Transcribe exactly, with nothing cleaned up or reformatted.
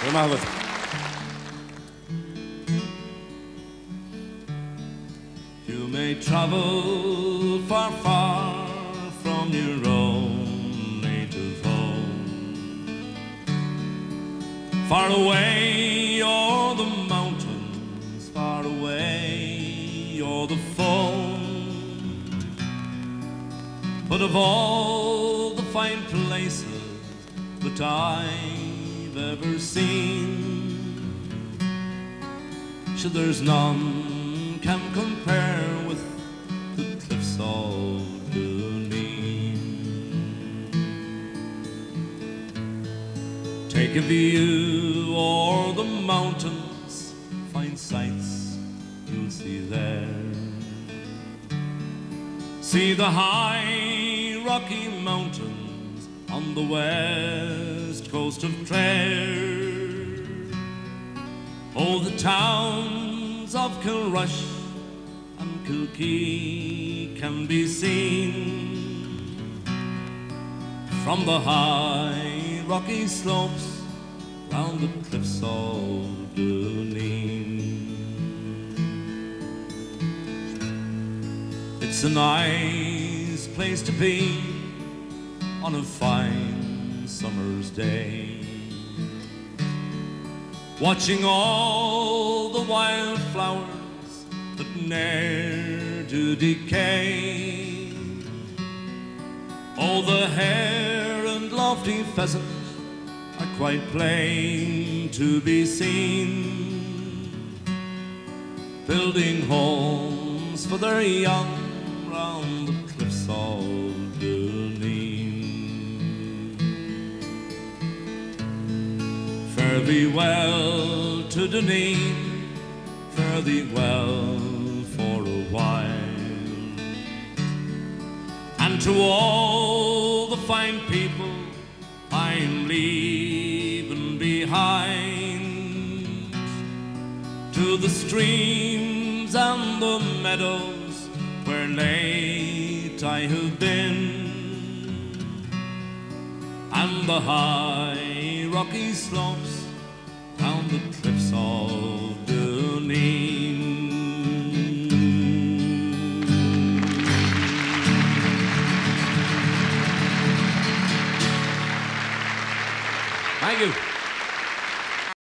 You may travel far, far from your own native home, far away o'er the mountains, far away o'er the foam. But of all the fine places that I've ever seen, sure there's none can compare with the Cliffs of Dooneen. Take a view o'er the mountains, fine sights you'll see there. See the high rocky mountains on the west coast of Clare. Oh, the towns of Kilrush and Kilkee can be seen from the high rocky slopes round the Cliffs of Dooneen. It's a nice place to be on a fine summer's day, watching all the wild flowers that ne'er do decay. All the hare and lofty pheasant are quite plain to be seen, building homes for their young round the Cliffs of Dooneen. Fare thee well to Dooneen, fare thee well for a while, and to all the fine people I'm leaving behind, to the streams and the meadows where late I have been, and the high rocky slopes